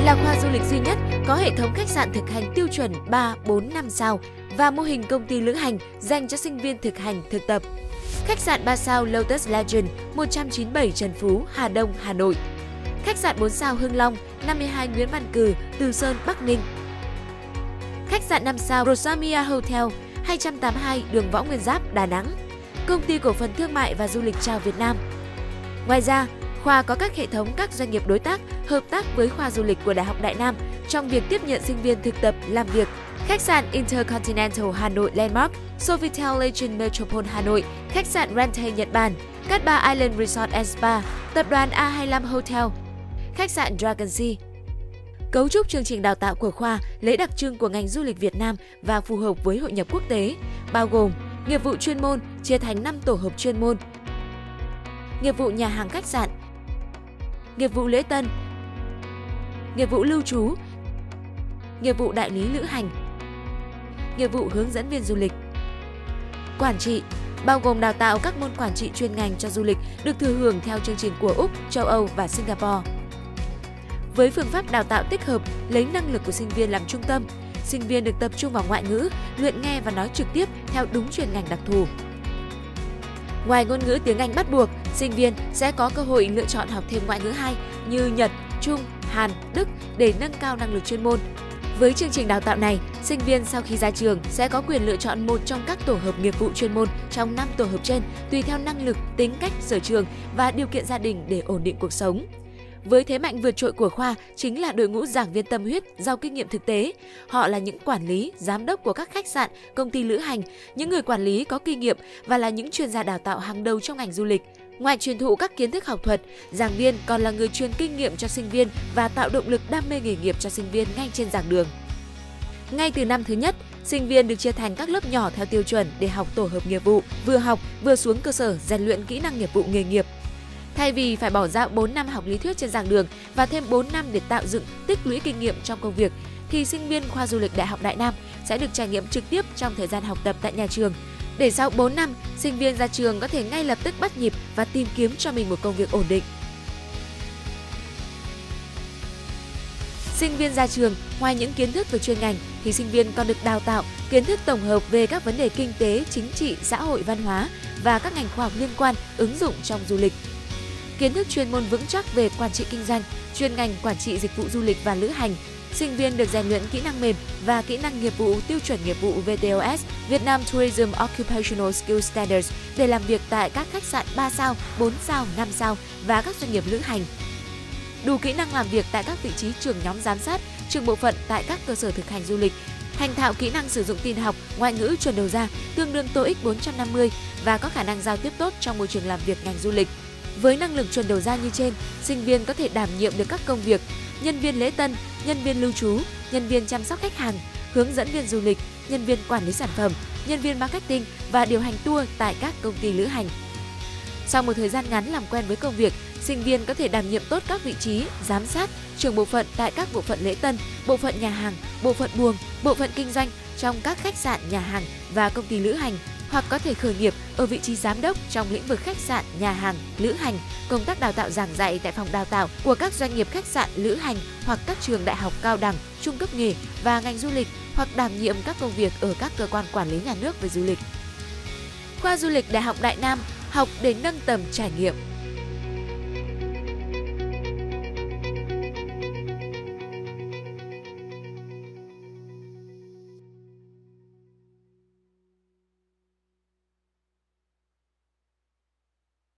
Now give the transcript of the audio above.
là khoa du lịch duy nhất có hệ thống khách sạn thực hành tiêu chuẩn 3, 4, 5 sao và mô hình công ty lữ hành dành cho sinh viên thực hành thực tập. Khách sạn 3 sao Lotus Legend 197 Trần Phú, Hà Đông, Hà Nội. Khách sạn 4 sao Hưng Long 52 Nguyễn Văn Cừ, Từ Sơn, Bắc Ninh. Khách sạn 5 sao Rosamia Hotel 282 đường Võ Nguyên Giáp, Đà Nẵng. Công ty cổ phần thương mại và du lịch Chào Việt Nam. Ngoài ra, khoa có các hệ thống các doanh nghiệp đối tác hợp tác với khoa du lịch của Đại học Đại Nam trong việc tiếp nhận sinh viên thực tập làm việc. Khách sạn Intercontinental Hà Nội Landmark, Sofitel Legend Metropole Hà Nội, khách sạn Rente Nhật Bản, Cát Bà Island Resort and Spa, tập đoàn A25 Hotel, khách sạn Dragon Sea. Cấu trúc chương trình đào tạo của khoa lấy đặc trưng của ngành du lịch Việt Nam và phù hợp với hội nhập quốc tế, bao gồm nghiệp vụ chuyên môn chia thành 5 tổ hợp chuyên môn: nghiệp vụ nhà hàng khách sạn, nghiệp vụ lễ tân, nghiệp vụ lưu trú, nghiệp vụ đại lý lữ hành, nghiệp vụ hướng dẫn viên du lịch. Quản trị bao gồm đào tạo các môn quản trị chuyên ngành cho du lịch được thừa hưởng theo chương trình của Úc, châu Âu và Singapore. Với phương pháp đào tạo tích hợp lấy năng lực của sinh viên làm trung tâm, sinh viên được tập trung vào ngoại ngữ, luyện nghe và nói trực tiếp theo đúng chuyên ngành đặc thù. Ngoài ngôn ngữ tiếng Anh bắt buộc, sinh viên sẽ có cơ hội lựa chọn học thêm ngoại ngữ 2 như Nhật, Trung, Hàn, Đức để nâng cao năng lực chuyên môn. Với chương trình đào tạo này, sinh viên sau khi ra trường sẽ có quyền lựa chọn một trong các tổ hợp nghiệp vụ chuyên môn trong 5 tổ hợp trên tùy theo năng lực, tính cách, sở trường và điều kiện gia đình để ổn định cuộc sống. Với thế mạnh vượt trội của khoa chính là đội ngũ giảng viên tâm huyết, giàu kinh nghiệm thực tế. Họ là những quản lý, giám đốc của các khách sạn, công ty lữ hành, những người quản lý có kinh nghiệm và là những chuyên gia đào tạo hàng đầu trong ngành du lịch. Ngoài truyền thụ các kiến thức học thuật, giảng viên còn là người truyền kinh nghiệm cho sinh viên và tạo động lực đam mê nghề nghiệp cho sinh viên ngay trên giảng đường. Ngay từ năm thứ nhất, sinh viên được chia thành các lớp nhỏ theo tiêu chuẩn để học tổ hợp nghiệp vụ, vừa học vừa xuống cơ sở rèn luyện kỹ năng nghiệp vụ nghề nghiệp. Thay vì phải bỏ ra 4 năm học lý thuyết trên giảng đường và thêm 4 năm để tạo dựng, tích lũy kinh nghiệm trong công việc, thì sinh viên khoa du lịch Đại học Đại Nam sẽ được trải nghiệm trực tiếp trong thời gian học tập tại nhà trường. Để sau 4 năm, sinh viên ra trường có thể ngay lập tức bắt nhịp và tìm kiếm cho mình một công việc ổn định. Sinh viên ra trường, ngoài những kiến thức về chuyên ngành, thì sinh viên còn được đào tạo kiến thức tổng hợp về các vấn đề kinh tế, chính trị, xã hội, văn hóa và các ngành khoa học liên quan ứng dụng trong du lịch. Kiến thức chuyên môn vững chắc về quản trị kinh doanh, chuyên ngành quản trị dịch vụ du lịch và lữ hành. Sinh viên được rèn luyện kỹ năng mềm và kỹ năng nghiệp vụ tiêu chuẩn nghiệp vụ VTOS Vietnam Tourism Occupational Skill Standards để làm việc tại các khách sạn 3 sao, 4 sao, 5 sao và các doanh nghiệp lữ hành. Đủ kỹ năng làm việc tại các vị trí trưởng nhóm giám sát, trưởng bộ phận tại các cơ sở thực hành du lịch. Thành thạo kỹ năng sử dụng tin học, ngoại ngữ chuẩn đầu ra tương đương TOEIC 450 và có khả năng giao tiếp tốt trong môi trường làm việc ngành du lịch. Với năng lực chuẩn đầu ra như trên, sinh viên có thể đảm nhiệm được các công việc nhân viên lễ tân, nhân viên lưu trú, nhân viên chăm sóc khách hàng, hướng dẫn viên du lịch, nhân viên quản lý sản phẩm, nhân viên marketing và điều hành tour tại các công ty lữ hành. Sau một thời gian ngắn làm quen với công việc, sinh viên có thể đảm nhiệm tốt các vị trí giám sát, trưởng bộ phận tại các bộ phận lễ tân, bộ phận nhà hàng, bộ phận buồng, bộ phận kinh doanh trong các khách sạn, nhà hàng và công ty lữ hành, hoặc có thể khởi nghiệp ở vị trí giám đốc trong lĩnh vực khách sạn, nhà hàng, lữ hành, công tác đào tạo giảng dạy tại phòng đào tạo của các doanh nghiệp khách sạn, lữ hành hoặc các trường đại học cao đẳng, trung cấp nghề và ngành du lịch, hoặc đảm nhiệm các công việc ở các cơ quan quản lý nhà nước về du lịch. Khoa du lịch Đại học Đại Nam, học để nâng tầm trải nghiệm.